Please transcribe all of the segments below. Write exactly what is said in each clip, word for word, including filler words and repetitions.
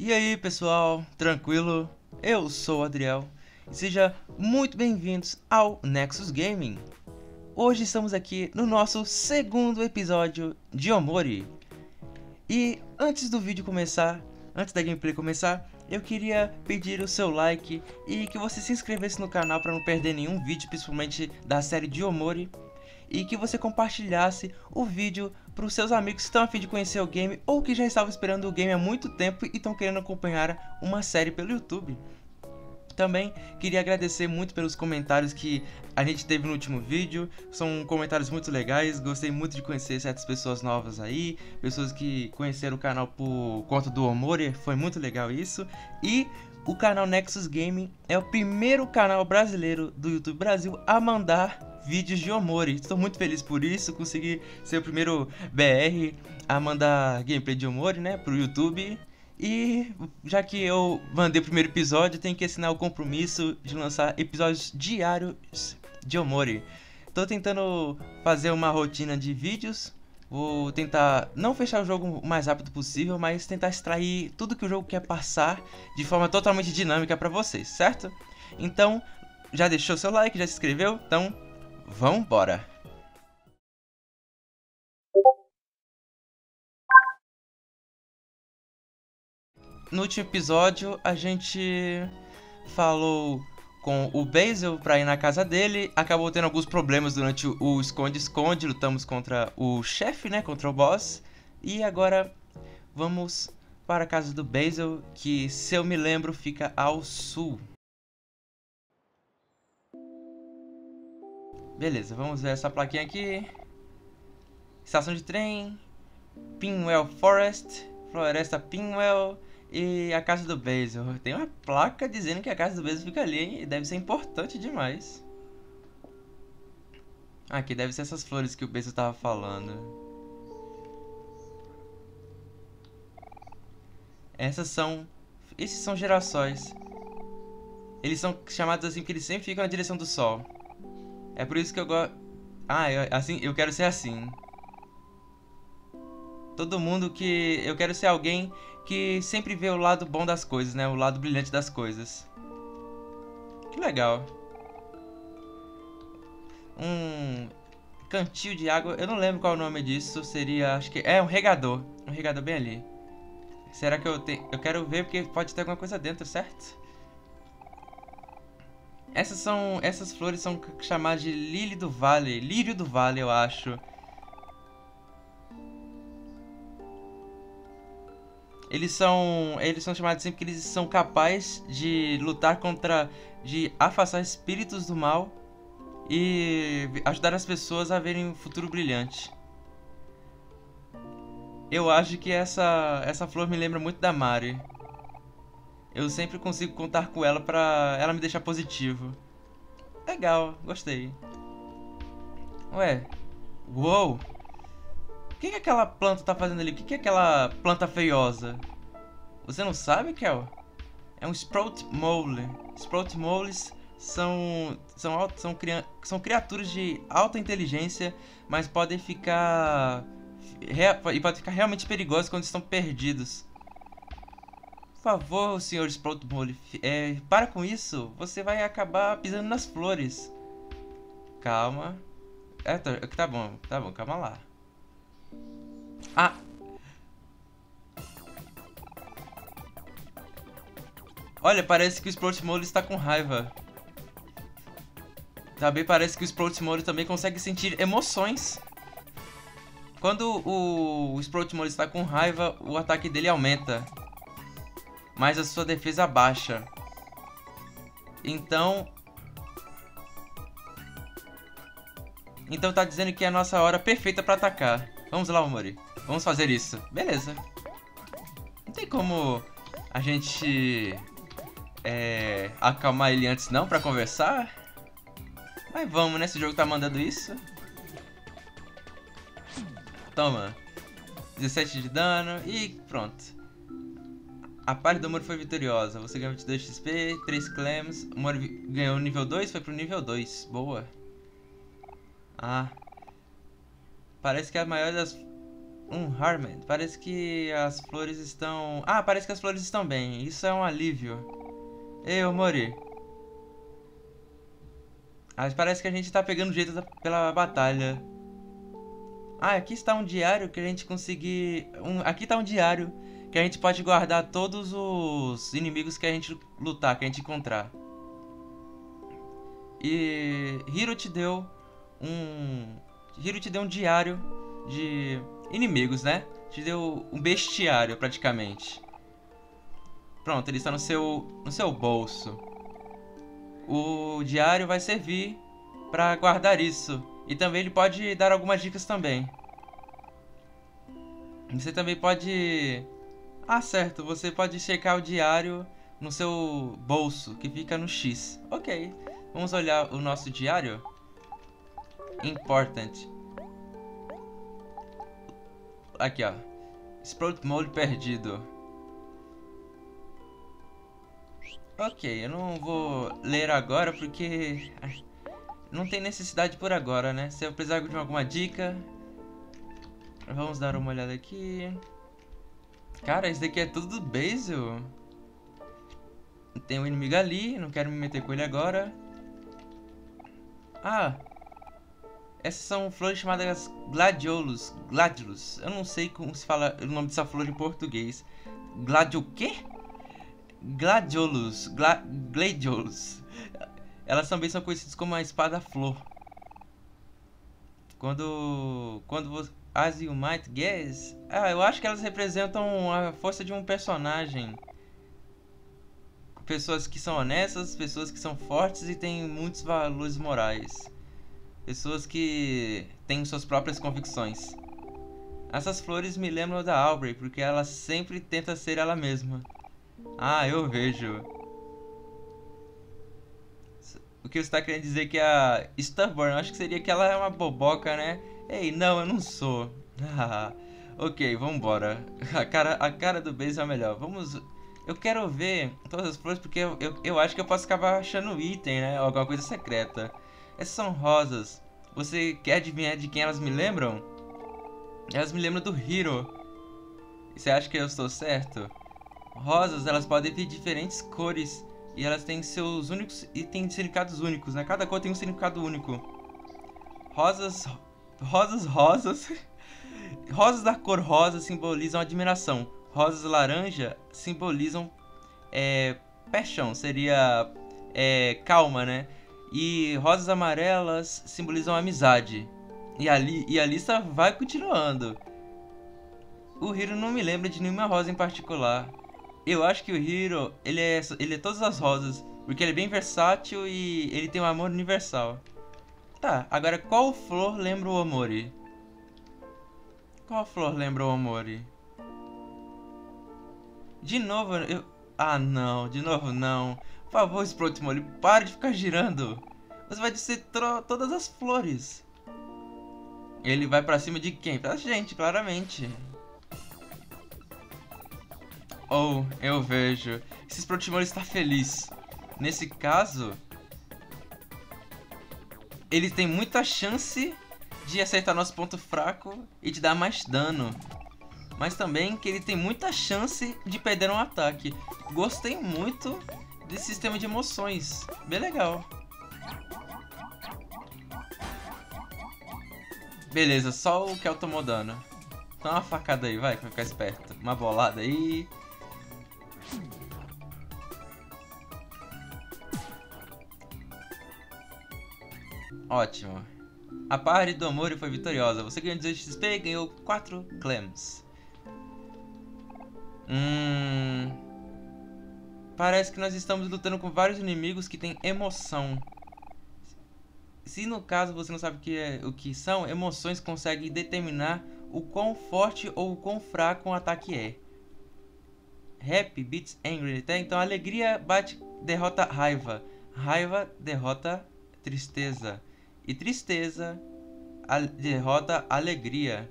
E aí pessoal, tranquilo? Eu sou o Adriel e seja muito bem-vindos ao Nexus Gaming. Hoje estamos aqui no nosso segundo episódio de Omori. E antes do vídeo começar, antes da gameplay começar, eu queria pedir o seu like e que você se inscrevesse no canal para não perder nenhum vídeo, principalmente da série de Omori. E que você compartilhasse o vídeo para os seus amigos que estão a fim de conhecer o game ou que já estavam esperando o game há muito tempo e estão querendo acompanhar uma série pelo YouTube. Também queria agradecer muito pelos comentários que a gente teve no último vídeo. São comentários muito legais, gostei muito de conhecer certas pessoas novas aí, pessoas que conheceram o canal por conta do Omori, foi muito legal isso. E o canal Nexus Gaming é o primeiro canal brasileiro do YouTube Brasil a mandar vídeos de Omori. Estou muito feliz por isso, consegui ser o primeiro B R a mandar gameplay de Omori, né, pro YouTube. E já que eu mandei o primeiro episódio, tenho que assinar o compromisso de lançar episódios diários de Omori. Estou tentando fazer uma rotina de vídeos. Vou tentar não fechar o jogo o mais rápido possível, mas tentar extrair tudo que o jogo quer passar de forma totalmente dinâmica para vocês, certo? Então, já deixou seu like, já se inscreveu? Então, vambora! No último episódio, a gente falou com o Basil pra ir na casa dele. Acabou tendo alguns problemas durante o esconde-esconde. Lutamos contra o chefe, né? Contra o boss. E agora vamos para a casa do Basil, que, se eu me lembro, fica ao sul. Beleza, vamos ver essa plaquinha aqui. Estação de trem, Pinwell Forest, Floresta Pinwell e a casa do Basil. Tem uma placa dizendo que a casa do Basil fica ali, hein? E deve ser importante demais. Aqui deve ser essas flores que o Basil tava falando. Essas são... Esses são girassóis. Eles são chamados assim porque eles sempre ficam na direção do sol. É por isso que eu gosto... Ah, eu, assim, eu quero ser assim. Todo mundo que... Eu quero ser alguém que sempre vê o lado bom das coisas, né? O lado brilhante das coisas. Que legal. Um cantil de água. Eu não lembro qual é o nome disso. Seria... Acho que... É um regador. Um regador bem ali. Será que eu tenho... Eu quero ver porque pode ter alguma coisa dentro, certo? Essas são... Essas flores são chamadas de Lírio do Vale. Lírio do Vale, eu acho. Eles são, eles são chamados assim porque eles são capazes de lutar contra, de afastar espíritos do mal e ajudar as pessoas a verem um futuro brilhante. Eu acho que essa, essa flor me lembra muito da Mari. Eu sempre consigo contar com ela pra ela me deixar positivo. Legal, gostei. Ué, uou! O que, que aquela planta tá fazendo ali? O que, que é aquela planta feiosa? Você não sabe, Kel? É um Sprout Mole. Sprout Moles são, são, são, são criaturas de alta inteligência, mas podem ficar... E podem ficar realmente perigosos quando estão perdidos. Por favor, senhor Sprout Mole, é, para com isso. Você vai acabar pisando nas flores. Calma. É, tá, tá bom, tá bom, calma lá. Ah! Olha, parece que o Sprout Mole está com raiva. Também parece que o Sprout Mole também consegue sentir emoções. Quando o, o Sprout Mole está com raiva, o ataque dele aumenta, mas a sua defesa baixa. Então... Então tá dizendo que é a nossa hora perfeita para atacar. Vamos lá, Omori. Vamos fazer isso. Beleza. Não tem como a gente é, acalmar ele antes não pra conversar? Mas vamos, né? Esse jogo tá mandando isso. Toma. dezessete de dano e pronto. A parte do Omori foi vitoriosa. Você ganhou vinte e dois X P, três claims. O Omori ganhou nível dois, foi pro nível dois. Boa. Ah. Parece que a maioria das... Um Harmed. Parece que as flores estão... Ah, parece que as flores estão bem. Isso é um alívio. Ei, Omori. Ah, parece que a gente tá pegando jeito da... pela batalha. Ah, aqui está um diário que a gente conseguir... Um... Aqui está um diário que a gente pode guardar todos os inimigos que a gente lutar, que a gente encontrar. E Hiro te deu um... Hiro te deu um diário de inimigos, né? Te deu um bestiário, praticamente. Pronto, ele está no seu, no seu bolso. O diário vai servir para guardar isso. E também ele pode dar algumas dicas também. Você também pode... Ah, certo, você pode checar o diário no seu bolso, que fica no X. Ok, vamos olhar o nosso diário. Important. Aqui, ó. Sprout Mode perdido. Ok, eu não vou ler agora porque não tem necessidade por agora, né? Se eu precisar de alguma dica, vamos dar uma olhada aqui. Cara, isso daqui é tudo do Basil. Tem um inimigo ali, não quero me meter com ele agora. Ah, essas são flores chamadas gladiolus. Gladiolus. Eu não sei como se fala o nome dessa flor em português. Gladio o quê? Gladiolus. Gla gladiolus. Elas também são conhecidas como a espada-flor. Quando... Quando você... As you might guess... Ah, eu acho que elas representam a força de um personagem. Pessoas que são honestas, pessoas que são fortes e têm muitos valores morais. Pessoas que têm suas próprias convicções. Essas flores me lembram da Aubrey, porque ela sempre tenta ser ela mesma. Ah, eu vejo. O que você está querendo dizer que a Stubborn, eu acho que seria que ela é uma boboca, né? Ei, não, eu não sou. Ok, vambora. A cara, a cara do Basil é melhor. Vamos... Eu quero ver todas as flores porque eu, eu, eu acho que eu posso acabar achando item, né? Ou alguma coisa secreta. Essas são rosas. Você quer adivinhar de quem elas me lembram? Elas me lembram do Hiro. Você acha que eu estou certo? Rosas, elas podem ter diferentes cores. E elas têm seus únicos... E têm significados únicos, né? Cada cor tem um significado único. Rosas... Rosas, rosas... Rosas da cor rosa simbolizam admiração. Rosas laranja simbolizam é, paixão, seria é, calma, né? E rosas amarelas simbolizam amizade. E a, li e a lista vai continuando. O Hiro não me lembra de nenhuma rosa em particular. Eu acho que o Hiro, ele é, ele é todas as rosas, porque ele é bem versátil e ele tem um amor universal. Tá, agora qual flor lembra o Omori? Qual flor lembra o Omori? De novo, eu... Ah, não. De novo, não. Por favor, Sprout Mode, pare de ficar girando. Você vai descer todas as flores. Ele vai pra cima de quem? Pra gente, claramente. Oh, eu vejo. Esse Sprout Mode está feliz. Nesse caso... Ele tem muita chance de acertar nosso ponto fraco e de dar mais dano. Mas também que ele tem muita chance de perder um ataque. Gostei muito desse sistema de emoções. Bem legal. Beleza, só o Kel tomou dano. Dá uma facada aí, vai, pra ficar esperto. Uma bolada aí. Ótimo. A party do Omori foi vitoriosa. Você ganhou dezoito X P e ganhou quatro clams. Hum... Parece que nós estamos lutando com vários inimigos que têm emoção. Se no caso você não sabe o que, é, o que são, emoções conseguem determinar o quão forte ou o quão fraco um ataque é. Happy beats angry, tá? Então alegria bate, derrota raiva. Raiva derrota tristeza. E tristeza a, derrota alegria.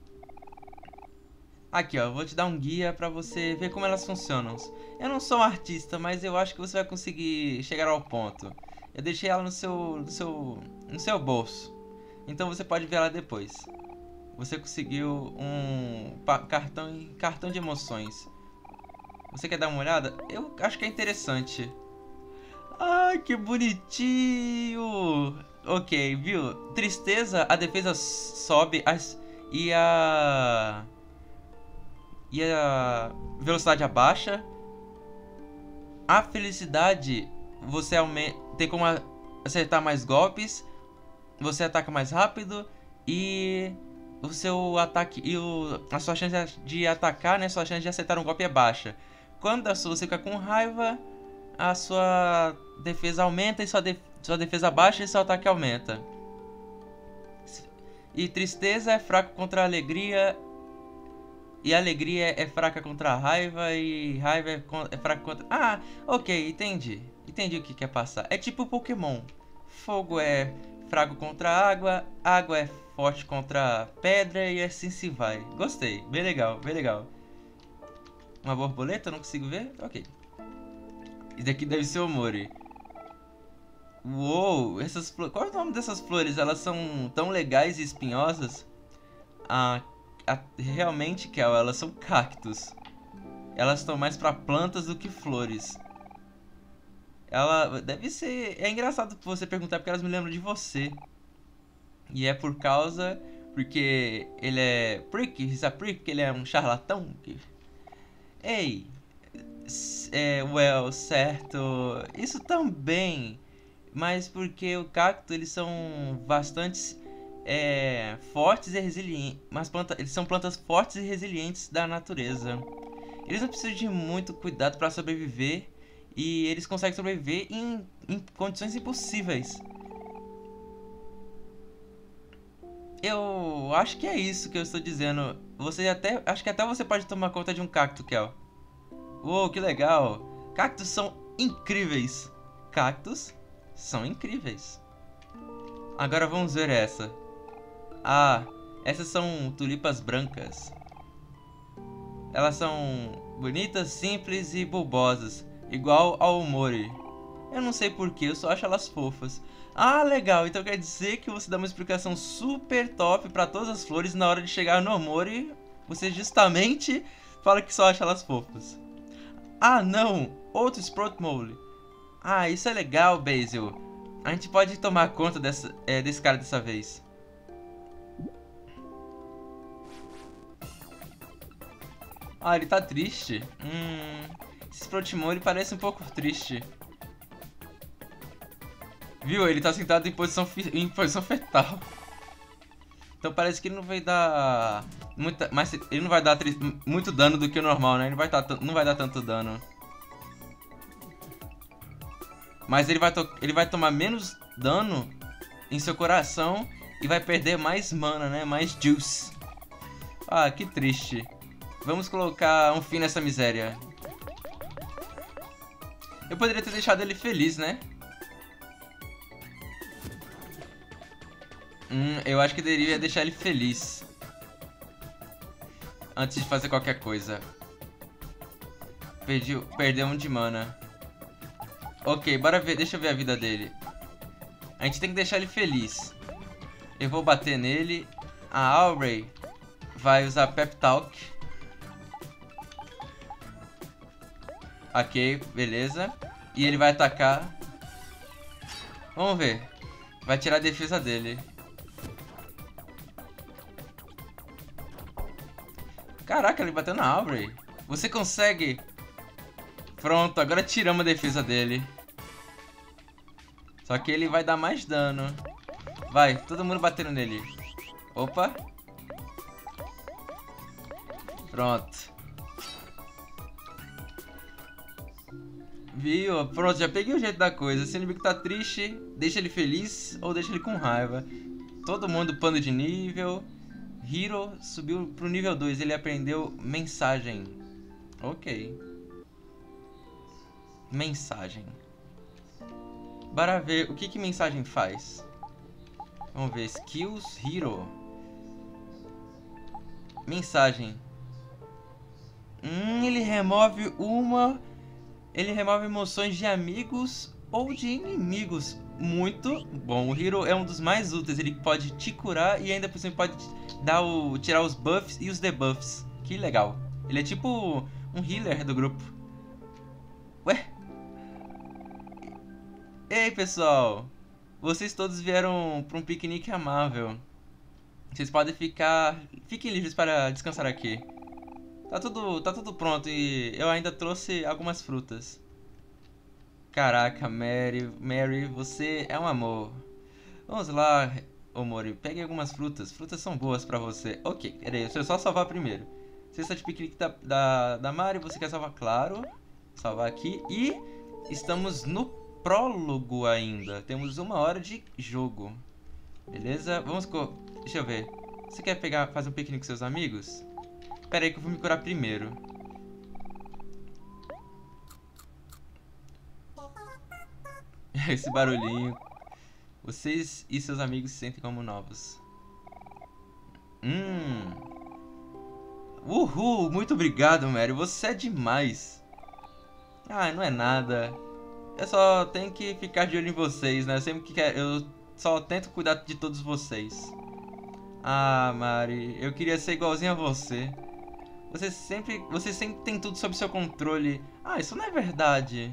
Aqui, ó, vou te dar um guia pra você ver como elas funcionam. Eu não sou um artista, mas eu acho que você vai conseguir chegar ao ponto. Eu deixei ela no seu, no seu, no seu bolso. Então você pode ver ela depois. Você conseguiu um cartão, cartão de emoções. Você quer dar uma olhada? Eu acho que é interessante. Ai, que bonitinho! Ok, viu? Tristeza, a defesa sobe as, e a... E a velocidade abaixa. A felicidade, você aumenta, tem como acertar mais golpes. Você ataca mais rápido. E o seu ataque e o, a sua chance de atacar, né? Sua chance de acertar um golpe é baixa. Quando a sua, você fica com raiva, a sua defesa aumenta e sua, def sua defesa baixa e seu ataque aumenta. E tristeza é fraco contra a alegria. E a alegria é fraca contra a raiva. E raiva é, é fraca contra... Ah, ok, entendi. Entendi o que quer passar. É tipo Pokémon. Fogo é fraco contra a água. Água é forte contra a pedra. E assim se vai. Gostei, bem legal, bem legal. Uma borboleta? Não consigo ver? Ok. Isso daqui deve ser o Mori. Uou, essas flores... Qual é o nome dessas flores? Elas são tão legais e espinhosas. Ah, a... realmente, Kel, elas são cactos. Elas estão mais pra plantas do que flores. Ela deve ser... É engraçado você perguntar porque elas me lembram de você. E é por causa... Porque ele é... Prick, sabe Prick? Ele é um charlatão. Ei... É, well, certo... Isso também... Mas porque o cacto, eles são bastante é, fortes e resilientes. Mas planta, eles são plantas fortes e resilientes da natureza. Eles não precisam de muito cuidado para sobreviver. E eles conseguem sobreviver em, em condições impossíveis. Eu acho que é isso que eu estou dizendo. Você até, acho que até você pode tomar conta de um cacto, Kel. Uou, que legal. Cactos são incríveis. Cactos são incríveis. Agora vamos ver essa. Ah, essas são tulipas brancas. Elas são bonitas, simples e bulbosas, igual ao Mori. Eu não sei porquê, eu só acho elas fofas. Ah, legal, então quer dizer que você dá uma explicação super top para todas as flores. Na hora de chegar no Mori, você justamente fala que só acha elas fofas. Ah não, outro Sprout Mole. Ah, isso é legal, Basil. A gente pode tomar conta dessa, é, desse cara dessa vez. Ah, ele tá triste. Hum, esse Sprout Mole parece um pouco triste. Viu? Ele tá sentado em posição, em posição fetal. Então parece que ele não vai dar... Muita, mas ele não vai dar muito dano do que o normal, né? Ele vai tá, não vai dar tanto dano. Mas ele vai, ele vai tomar menos dano em seu coração e vai perder mais mana, né? Mais juice. Ah, que triste. Vamos colocar um fim nessa miséria. Eu poderia ter deixado ele feliz, né? Hum, eu acho que deveria deixar ele feliz antes de fazer qualquer coisa. Perdi, perdeu um de mana. Ok, bora ver, deixa eu ver a vida dele. A gente tem que deixar ele feliz. Eu vou bater nele. A Aubrey vai usar Pep Talk. Ok, beleza. E ele vai atacar. Vamos ver. Vai tirar a defesa dele. Caraca, ele bateu na Aubrey. Você consegue. Pronto, agora tiramos a defesa dele. Só que ele vai dar mais dano. Vai, todo mundo batendo nele. Opa. Pronto. Viu? Pronto, já peguei o jeito da coisa. Se o inimigo tá triste, deixa ele feliz ou deixa ele com raiva. Todo mundo pano de nível. Hiro subiu pro nível dois. Ele aprendeu mensagem. Ok. Mensagem. Bora ver o que que mensagem faz. Vamos ver. Skills Hero. Mensagem. Hum, ele remove uma... Ele remove emoções de amigos ou de inimigos. Muito bom. O Hero é um dos mais úteis. Ele pode te curar e ainda por cima pode dar o, tirar os buffs e os debuffs. Que legal. Ele é tipo um healer do grupo. Ué? Ei, pessoal. Vocês todos vieram para um piquenique amável. Vocês podem ficar... Fiquem livres para descansar aqui. Tá tudo, tá tudo pronto e eu ainda trouxe algumas frutas. Caraca, Mary, Mary, você é um amor. Vamos lá, Omori, pegue algumas frutas. Frutas são boas pra você. Ok, peraí, deixa eu só salvar primeiro. Cesta de piquenique da, da, da Mari, você quer salvar? Claro. Salvar aqui. E estamos no prólogo ainda. Temos uma hora de jogo. Beleza? Vamos... Co Deixa eu ver. Você quer pegar, fazer um piquenique com seus amigos? Pera aí que eu vou me curar primeiro. Esse barulhinho. Vocês e seus amigos se sentem como novos. Hum. Uhul, muito obrigado, Mary. Você é demais. Ah, não é nada. Eu só tenho que ficar de olho em vocês, né? Eu sempre que quero, eu só tento cuidar de todos vocês. Ah, Mari, eu queria ser igualzinho a você. Você sempre, você sempre tem tudo sob seu controle. Ah, isso não é verdade.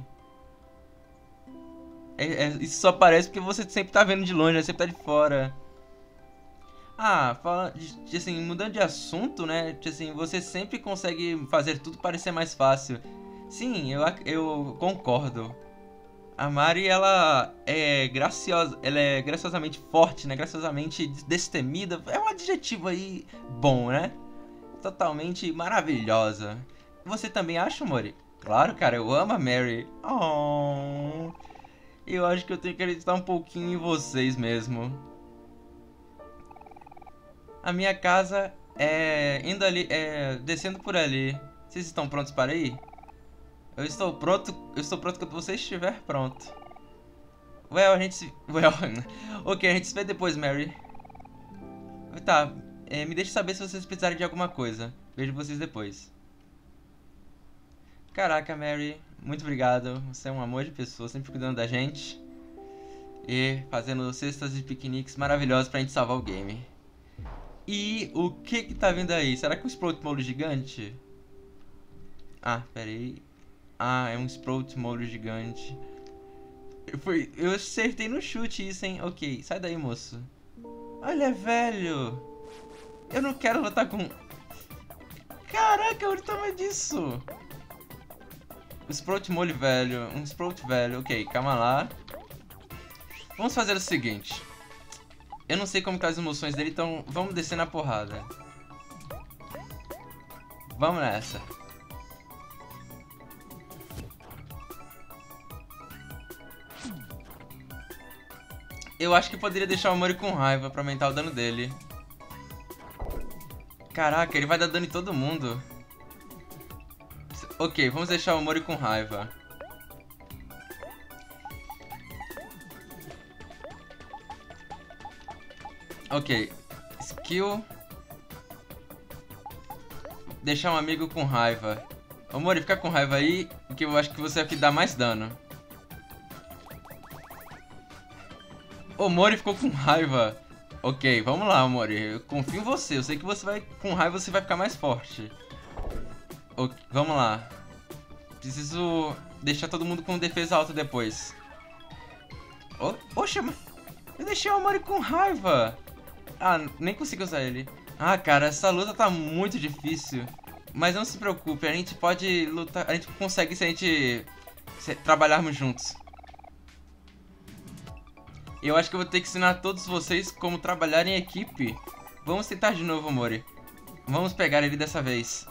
É, é, isso só parece porque você sempre tá vendo de longe, né? Sempre tá de fora. Ah, fala, de, de, assim, mudando de assunto, né? De, assim, você sempre consegue fazer tudo parecer mais fácil. Sim, eu, eu concordo. A Mari, ela é graciosa, ela é graciosamente forte, né? Graciosamente destemida. É um adjetivo aí bom, né? Totalmente maravilhosa. Você também acha, Mori? Claro, cara, eu amo a Mary. Oh, eu acho que eu tenho que acreditar um pouquinho em vocês mesmo. A minha casa é indo ali, é descendo por ali. Vocês estão prontos para ir? Eu estou pronto, eu estou pronto quando você estiver pronto. Well, a gente se... Well, ok, a gente se vê depois, Mary. Tá, é, me deixe saber se vocês precisarem de alguma coisa. Vejo vocês depois. Caraca, Mary, muito obrigado. Você é um amor de pessoa, sempre cuidando da gente. E fazendo cestas de piqueniques maravilhosos pra gente salvar o game. E o que que tá vindo aí? Será que é um Sprout Molo gigante? Ah, pera aí. Ah, é um Sprout Molo gigante. Eu, fui, eu acertei no chute isso, hein? Ok, sai daí, moço. Olha, velho. Eu não quero lutar com... Caraca, olha o tamanho disso. Um Sprout Mole velho. Um Sprout velho. Ok, calma lá. Vamos fazer o seguinte. Eu não sei como tá as emoções dele, então vamos descer na porrada. Vamos nessa. Eu acho que poderia deixar o Mori com raiva pra aumentar o dano dele. Caraca, ele vai dar dano em todo mundo. Ok, vamos deixar o Mori com raiva. Ok, skill. Deixar um amigo com raiva. Ô Mori, fica com raiva aí, porque eu acho que você é o que dá mais dano. O Mori ficou com raiva. Ok, vamos lá, Mori. Eu confio em você. Eu sei que você vai com raiva, você vai ficar mais forte. Ok, vamos lá. Preciso deixar todo mundo com defesa alta depois. Oh, oxa, eu deixei o Mori com raiva. Ah, nem consigo usar ele. Ah, cara, essa luta tá muito difícil. Mas não se preocupe, a gente pode lutar. A gente consegue se a gente se trabalharmos juntos. Eu acho que eu vou ter que ensinar a todos vocês como trabalhar em equipe. Vamos tentar de novo, Mori. Vamos pegar ele dessa vez.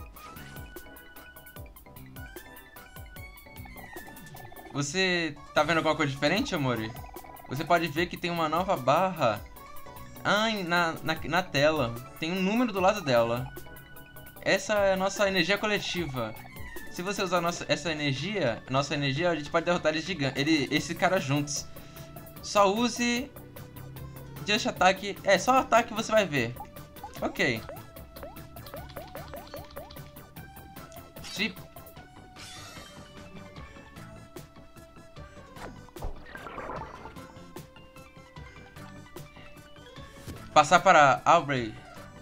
Você tá vendo alguma coisa diferente, Mori? Você pode ver que tem uma nova barra ah, na, na, na tela. Tem um número do lado dela. Essa é a nossa energia coletiva. Se você usar nossa, essa energia, nossa energia, a gente pode derrotar esse gigante, ele, esse cara juntos. Só use Just ataque. É, só ataque você vai ver. Ok. Se... Passar para Aubrey.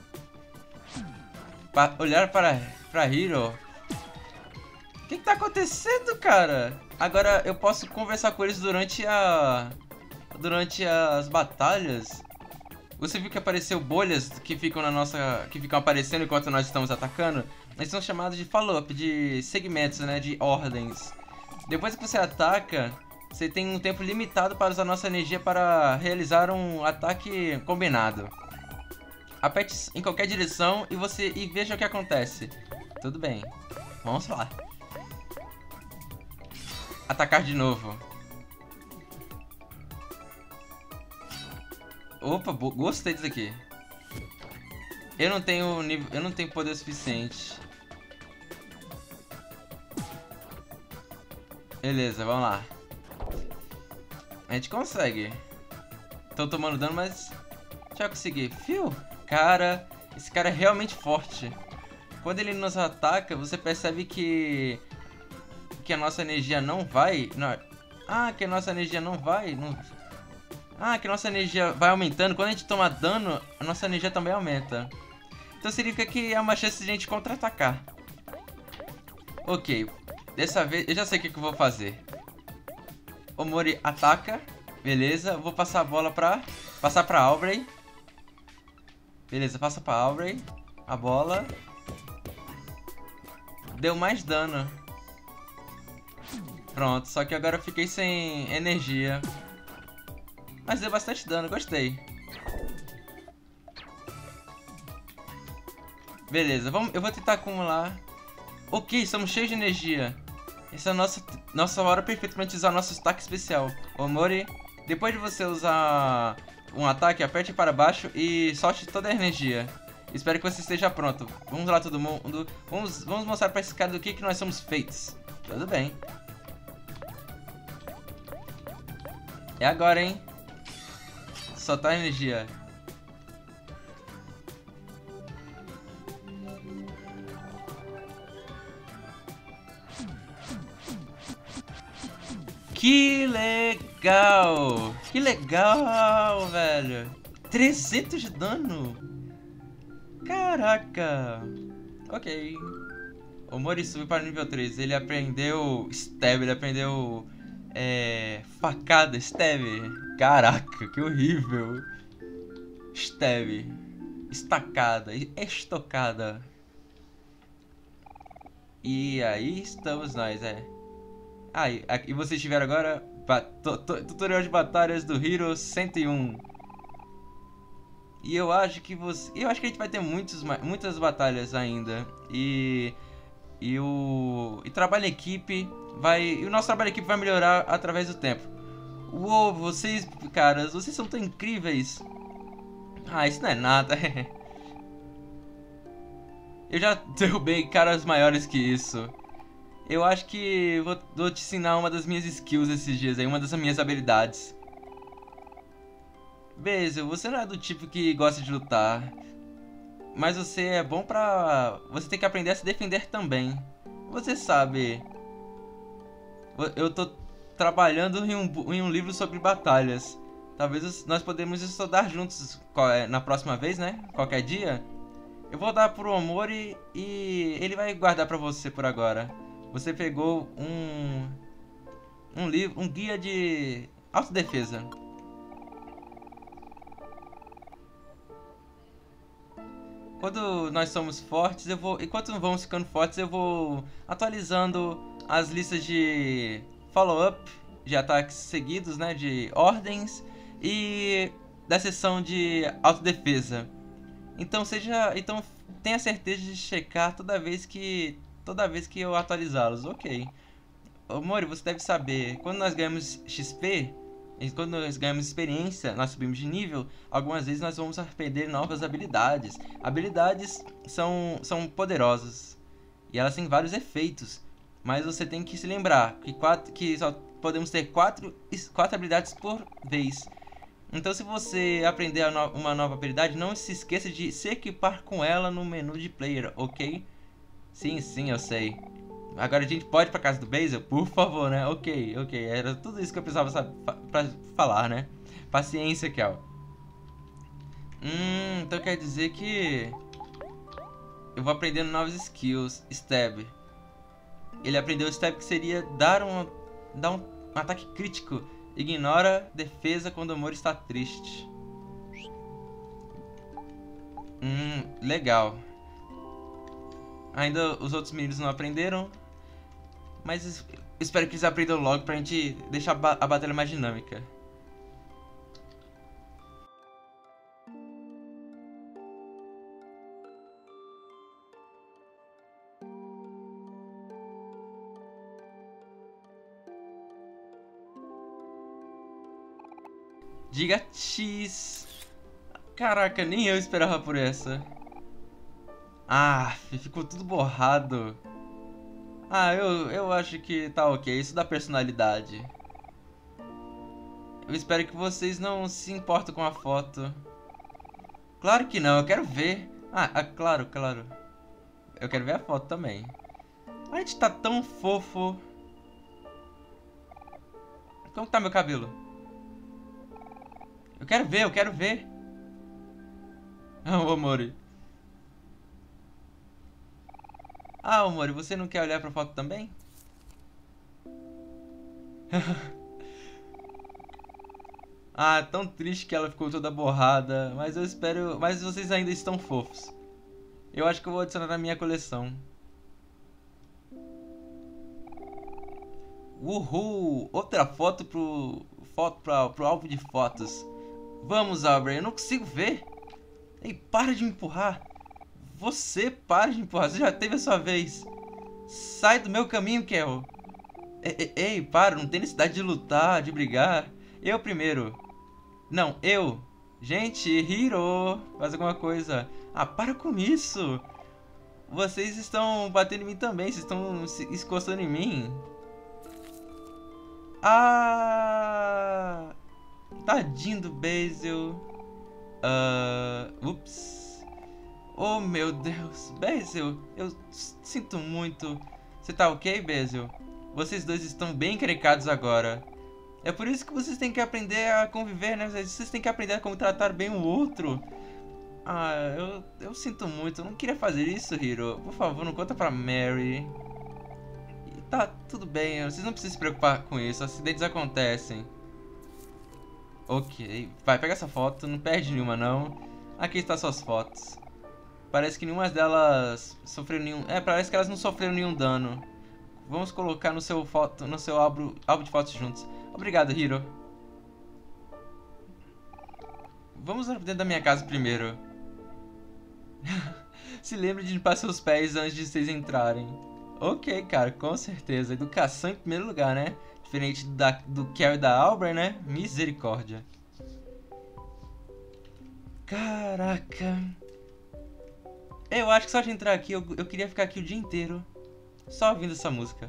Pa olhar para, para Hiro. O que, que tá acontecendo, cara? Agora eu posso conversar com eles durante a... Durante as batalhas. Você viu que apareceu bolhas que ficam na nossa... Que ficam aparecendo enquanto nós estamos atacando? Eles são chamados de follow-up, de segmentos, né? De ordens. Depois que você ataca, você tem um tempo limitado para usar nossa energia para realizar um ataque combinado. Aperte em qualquer direção e você e veja o que acontece. Tudo bem. Vamos lá. Atacar de novo. Opa, gostei disso aqui. Eu não tenho nível, eu não tenho poder suficiente. Beleza, vamos lá. A gente consegue. Tô tomando dano, mas já consegui. Fio, cara, esse cara é realmente forte. Quando ele nos ataca, você percebe que que a nossa energia não vai. Não, ah, que a nossa energia não vai. Não, ah, que a nossa energia vai aumentando. Quando a gente toma dano, a nossa energia também aumenta. Então significa que é uma chance de a gente contra-atacar. Ok, dessa vez eu já sei o que, que eu vou fazer. Omori ataca. Beleza, eu vou passar a bola pra... Passar pra Aubrey. Beleza, passa pra Aubrey. A bola. Deu mais dano. Pronto, só que agora eu fiquei sem energia. Mas deu bastante dano, gostei. Beleza, vamos, eu vou tentar acumular. Ok, estamos cheios de energia. Essa é a nossa, nossa hora perfeita para usar nosso ataque especial. Omori, depois de você usar um ataque, aperte para baixo e solte toda a energia. Espero que você esteja pronto. Vamos lá todo mundo. Vamos, vamos mostrar para esse cara do que, que nós somos feitos. Tudo bem. É agora, hein? Soltar energia. Que legal! Que legal, velho! trezentos de dano! Caraca! Ok. O Mori subiu para o nível três. Ele aprendeu stab, ele aprendeu é, facada, stab. Caraca, que horrível! Stab, estacada, estocada. E aí estamos nós, é. Ah, e, e vocês tiveram agora tutorial de batalhas do Hero cento e um. E eu acho que você, eu acho que a gente vai ter muitos, muitas batalhas ainda. E e o e trabalho em equipe vai, e o nosso trabalho em equipe vai melhorar através do tempo. Uou, vocês, caras, vocês são tão incríveis. Ah, isso não é nada. Eu já derrubei caras maiores que isso. Eu acho que vou, vou te ensinar uma das minhas skills esses dias aí, uma das minhas habilidades. Basil, você não é do tipo que gosta de lutar, mas você é bom pra... Você tem que aprender a se defender também. Você sabe... Eu tô trabalhando em um, em um livro sobre batalhas. Talvez nós podemos estudar juntos na próxima vez, né? Qualquer dia. Eu vou dar pro Omori e ele vai guardar pra você por agora. Você pegou um um livro, um guia de autodefesa. Quando nós somos fortes, eu vou, enquanto vamos ficando fortes, eu vou atualizando as listas de follow-up, de ataques seguidos, né, de ordens e da seção de autodefesa. Então seja, então tenha certeza de checar toda vez que Toda vez que eu atualizá-los, ok. Ô, Mori, você deve saber, quando nós ganhamos X P, quando nós ganhamos experiência, nós subimos de nível, algumas vezes nós vamos aprender novas habilidades. Habilidades são, são poderosas e elas têm vários efeitos, mas você tem que se lembrar que, quatro, que só podemos ter quatro, quatro habilidades por vez. Então se você aprender uma nova habilidade, não se esqueça de se equipar com ela no menu de player, ok? Sim, sim, eu sei. Agora a gente pode ir pra casa do Basil? Por favor, né? Ok, ok. Era tudo isso que eu precisava saber pra falar, né? Paciência, Kel. Hum, então quer dizer que... Eu vou aprendendo novas skills. Stab. Ele aprendeu o stab, que seria dar um, dar um, um ataque crítico. Ignora defesa quando o Omori está triste. Hum, legal. Ainda os outros meninos não aprenderam, mas espero que eles aprendam logo pra gente deixar a batalha mais dinâmica. Diga X. Caraca, nem eu esperava por essa. Ah, ficou tudo borrado. Ah, eu, eu acho que tá ok, isso dá personalidade. Eu espero que vocês não se importem com a foto. Claro que não, eu quero ver. Ah, ah, claro, claro. Eu quero ver a foto também. A gente tá tão fofo. Como tá meu cabelo? Eu quero ver, eu quero ver. Ah, o Omori. Ah, Omori, você não quer olhar pra foto também? Ah, tão triste que ela ficou toda borrada. Mas eu espero... Mas vocês ainda estão fofos. Eu acho que eu vou adicionar na minha coleção. Uhul! Outra foto pro... Foto pra... pro álbum de fotos. Vamos, Aubrey, eu não consigo ver. Ei, para de me empurrar. Você para de me empurrar, você já teve a sua vez. Sai do meu caminho, Kel. Ei, ei, para, não tem necessidade de lutar, de brigar. Eu primeiro. Não, eu. Gente, Hiro, faz alguma coisa. Ah, para com isso. Vocês estão batendo em mim também, vocês estão se encostando em mim. Ah... Tadinho do Basil. Uh, ups. Oh, meu Deus. Basil, eu sinto muito. Você tá ok, Basil? Vocês dois estão bem encrencados agora. É por isso que vocês têm que aprender a conviver, né? Vocês têm que aprender a como tratar bem o outro. Ah, eu, eu sinto muito. Eu não queria fazer isso, Hiro. Por favor, não conta pra Mary. Tá, tudo bem. Vocês não precisam se preocupar com isso. Acidentes acontecem. Ok, vai, pega essa foto, não perde nenhuma não. Aqui está suas fotos. Parece que nenhuma delas sofreu nenhum... É, parece que elas não sofreram nenhum dano. Vamos colocar no seu foto, no seu álbum, álbum de fotos juntos. Obrigado, Hiro. Vamos dentro da minha casa primeiro. Se lembre de limpar seus pés antes de vocês entrarem. Ok, cara, com certeza. Educação em primeiro lugar, né? Diferente da, do Kel e da Aubrey, né? Misericórdia. Caraca. Eu acho que só de entrar aqui, eu, eu queria ficar aqui o dia inteiro. Só ouvindo essa música.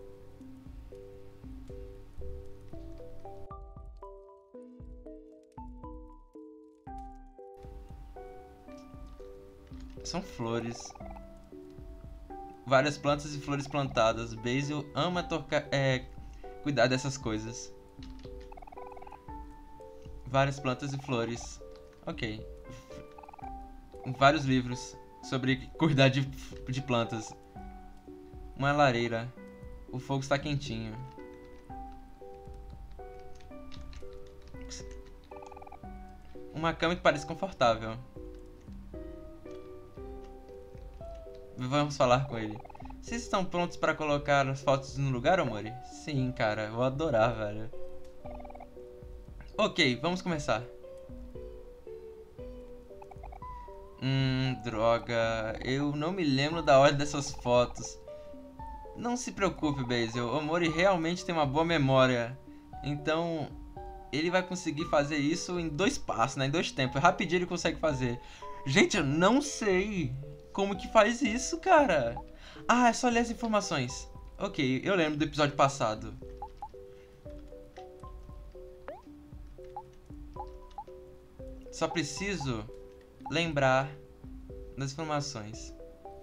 São flores. Várias plantas e flores plantadas. Basil ama tocar... É... cuidar dessas coisas. Várias plantas e flores. Ok. Vários livros sobre cuidar de, de plantas. Uma lareira. O fogo está quentinho. Uma cama que parece confortável. Vamos falar com ele. Vocês estão prontos para colocar as fotos no lugar, Omori? Sim, cara. Vou adorar, velho. Ok, vamos começar. Hum, droga. Eu não me lembro da ordem dessas fotos. Não se preocupe, Basil. O Omori realmente tem uma boa memória. Então, ele vai conseguir fazer isso em dois passos, né? Em dois tempos. Rapidinho ele consegue fazer. Gente, eu não sei como que faz isso, cara. Ah, é só ler as informações. Ok, eu lembro do episódio passado. Só preciso lembrar das informações.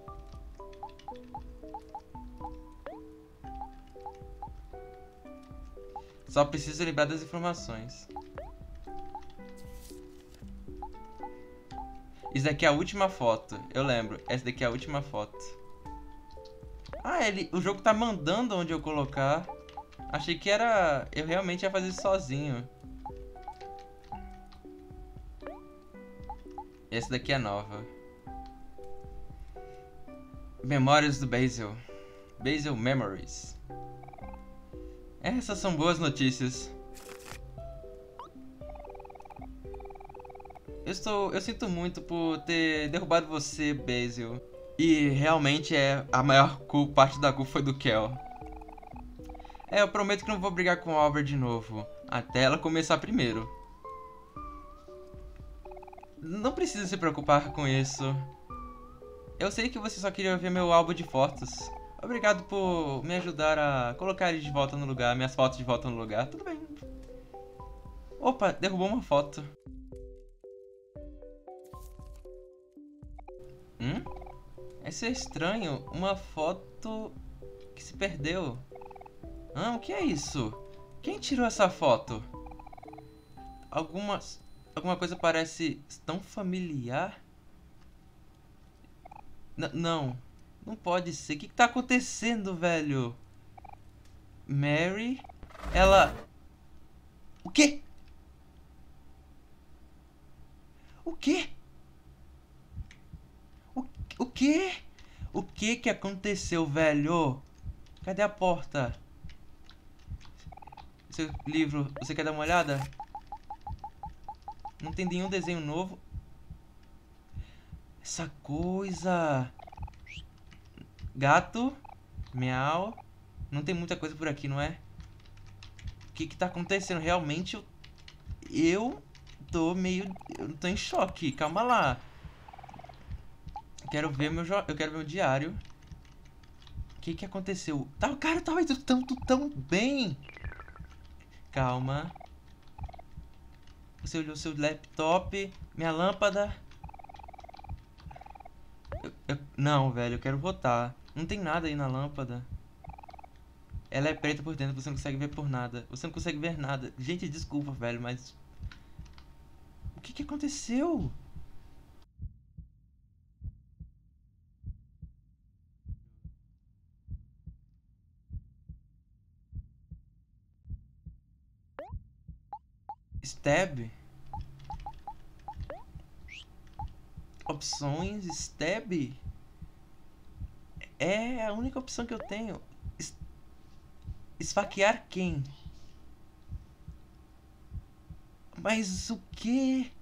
Só preciso lembrar das informações. Isso daqui é a última foto. Eu lembro. Essa daqui é a última foto. Ah, ele, o jogo tá mandando onde eu colocar. Achei que era... Eu realmente ia fazer isso sozinho. Essa daqui é nova. Memórias do Basil. Basil Memories. Essas são boas notícias. Eu estou... Eu sinto muito por ter derrubado você, Basil. E realmente é a maior culpa, parte da culpa foi do Kel. É, eu prometo que não vou brigar com a Albert de novo. Até ela começar primeiro. Não precisa se preocupar com isso. Eu sei que você só queria ver meu álbum de fotos. Obrigado por me ajudar a colocar ele de volta no lugar, minhas fotos de volta no lugar. Tudo bem. Opa, derrubou uma foto. Hum? Isso é estranho. Uma foto que se perdeu. Ah, o que é isso? Quem tirou essa foto? Algumas... Alguma coisa parece tão familiar. N não. Não pode ser. O que, que tá acontecendo, velho? Mary... Ela... O quê? O quê? O, o quê? O que que aconteceu, velho? Cadê a porta? Seu livro, você quer dar uma olhada? Não tem nenhum desenho novo. Essa coisa... Gato. Miau. Não tem muita coisa por aqui, não é? O que que tá acontecendo? Realmente eu... Eu tô meio... Eu tô em choque. Calma lá. Quero ver meu... Jo... Eu quero ver o diário. O que que aconteceu? Tá, cara, tava indo tão, tão bem. Calma. Você olhou seu laptop. Minha lâmpada. Eu, eu... Não, velho, eu quero votar. Não tem nada aí na lâmpada. Ela é preta por dentro, você não consegue ver por nada. Você não consegue ver nada. Gente, desculpa, velho, mas... O que que aconteceu? Stab? Opções, Stab? É a única opção que eu tenho. Es... Esfaquear quem? Mas o quê?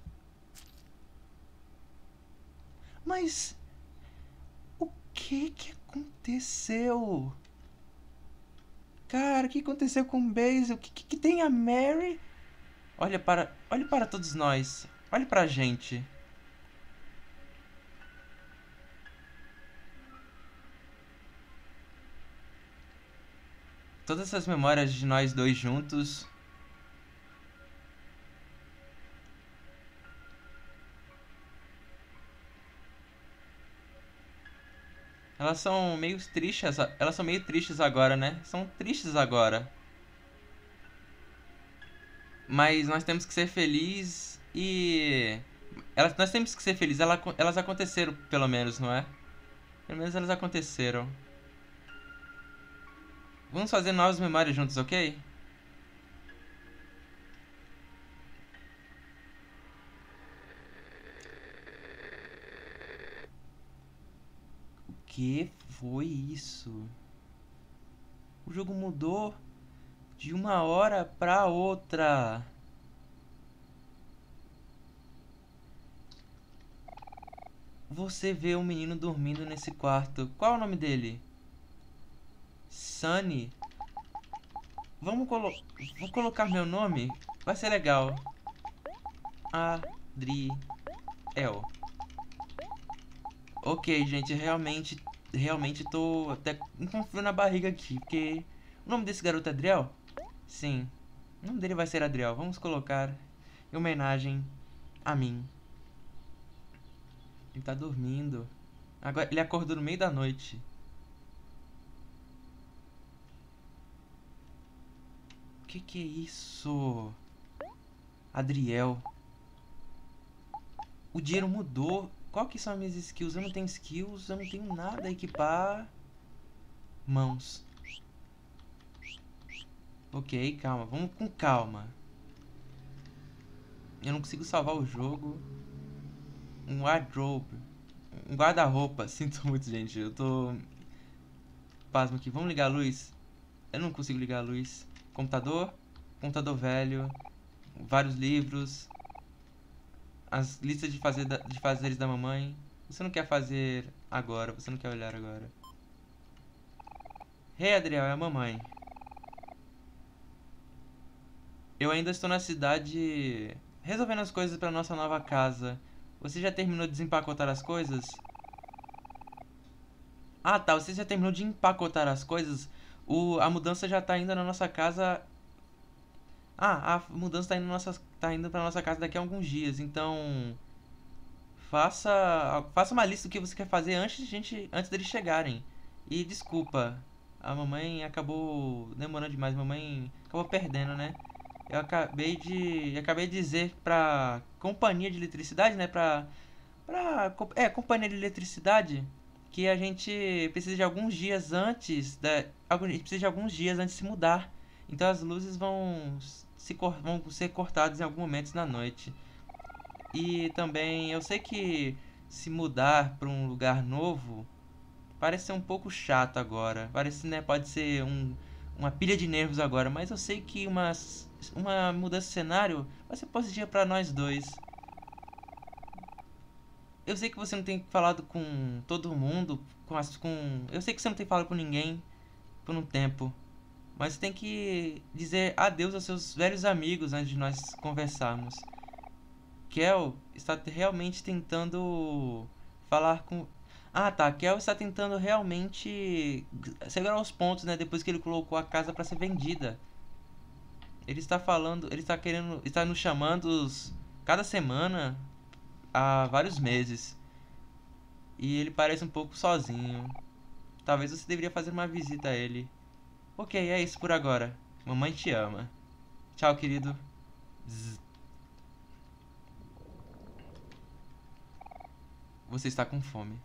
Mas... O que que aconteceu? Cara, o que aconteceu com o Basil? O que, que, que tem a Mary? Olha para... Olhe para todos nós. Olhe pra gente. Todas essas memórias de nós dois juntos. Elas são meio tristes, elas são meio tristes agora, né? São tristes agora. Mas nós temos que ser felizes e... Elas, nós temos que ser felizes, elas, elas aconteceram pelo menos, não é? Pelo menos elas aconteceram. Vamos fazer novas memórias juntos, ok? O que foi isso? O jogo mudou de uma hora pra outra. Você vê um menino dormindo nesse quarto. Qual é o nome dele? Sunny. Vamos colo Vou colocar meu nome? Vai ser legal. Adriel. Ok, gente, realmente, realmente tô até com frio na barriga aqui, porque... O nome desse garoto é Adriel? Sim. O nome dele vai ser Adriel. Vamos colocar em homenagem a mim. Ele tá dormindo. Agora, ele acordou no meio da noite. O que que é isso? Adriel. O dinheiro mudou. Qual que são as minhas skills? Eu não tenho skills, eu não tenho nada a equipar. Mãos. Ok, calma, vamos com calma. Eu não consigo salvar o jogo. Um wardrobe. Um guarda-roupa. Sinto muito, gente. Eu tô... Pasmo aqui. Vamos ligar a luz? Eu não consigo ligar a luz. Computador. Computador velho. Vários livros. As listas de, fazer da... de fazeres da mamãe. Você não quer fazer agora. Você não quer olhar agora. Hey, Adriel, é a mamãe. Eu ainda estou na cidade resolvendo as coisas para nossa nova casa. Você já terminou de desempacotar as coisas? Ah, tá. Você já terminou de empacotar as coisas? O, a mudança já tá indo na nossa casa. Ah, a mudança tá indo, nossa, tá indo pra nossa casa daqui a alguns dias. Então, faça, faça uma lista do que você quer fazer antes de gente, antes deles chegarem. E desculpa, a mamãe acabou demorando demais. A mamãe acabou perdendo, né? Eu acabei de, eu acabei de dizer pra companhia de eletricidade, né? Pra, pra, é, companhia de eletricidade que a gente precisa de alguns dias antes da, a gente precisa de alguns dias antes de se mudar. Então as luzes vão se vão ser cortadas em alguns momentos na noite. E também eu sei que se mudar para um lugar novo parece ser um pouco chato agora. Parece, né, pode ser um, uma pilha de nervos agora, mas eu sei que uma uma mudança de cenário vai ser positiva para nós dois. Eu sei que você não tem falado com todo mundo, com as com eu sei que você não tem falado com ninguém por um tempo. Mas tem que dizer adeus aos seus velhos amigos antes de nós conversarmos. Kel está realmente tentando falar com... Ah, tá. Kel está tentando realmente segurar os pontos, né? Depois que ele colocou a casa para ser vendida. Ele está falando... Ele está querendo... Está nos chamando cada semana há vários meses. E ele parece um pouco sozinho. Talvez você deveria fazer uma visita a ele. Ok, é isso por agora. Mamãe te ama. Tchau, querido. Zzz. Você está com fome.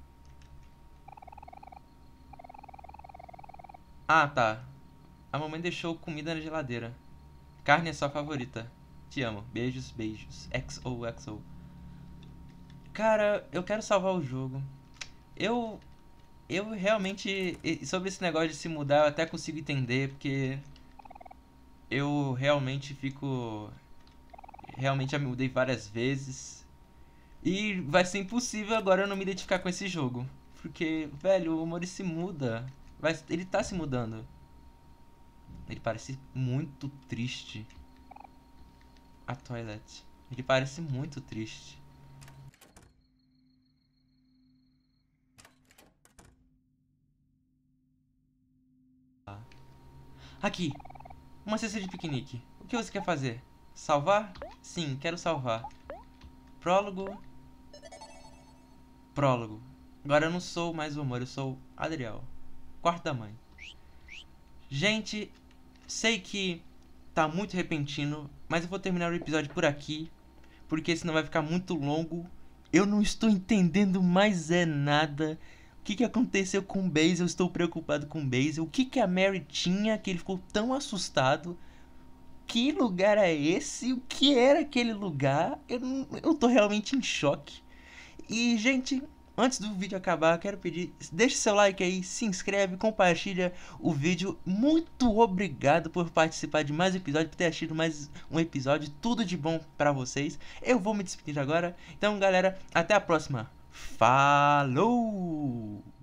Ah, tá. A mamãe deixou comida na geladeira. Carne é sua favorita. Te amo. Beijos, beijos. X O X O. Cara, eu quero salvar o jogo. Eu... Eu realmente... Sobre esse negócio de se mudar, eu até consigo entender, porque... Eu realmente fico... Realmente já me mudei várias vezes. E vai ser impossível agora eu não me identificar com esse jogo. Porque, velho, o Mori se muda. Vai, ele tá se mudando. Ele parece muito triste. A toilet. Ele parece muito triste. Aqui. Uma cesta de piquenique. O que você quer fazer? Salvar? Sim, quero salvar. Prólogo. Prólogo. Agora eu não sou mais o amor, eu sou Adriel. Quarto da mãe. Gente, sei que tá muito repentino, mas eu vou terminar o episódio por aqui, porque senão vai ficar muito longo. Eu não estou entendendo mais é nada. O que, que aconteceu com o Basil? Eu estou preocupado com o Basil. O que, que a Mary tinha que ele ficou tão assustado? Que lugar é esse? O que era aquele lugar? Eu, não, eu tô realmente em choque. E, gente, antes do vídeo acabar, quero pedir, deixe seu like aí, se inscreve, compartilha o vídeo. Muito obrigado por participar de mais um episódio, por ter assistido mais um episódio. Tudo de bom pra vocês. Eu vou me despedir agora. Então, galera, até a próxima. Falou!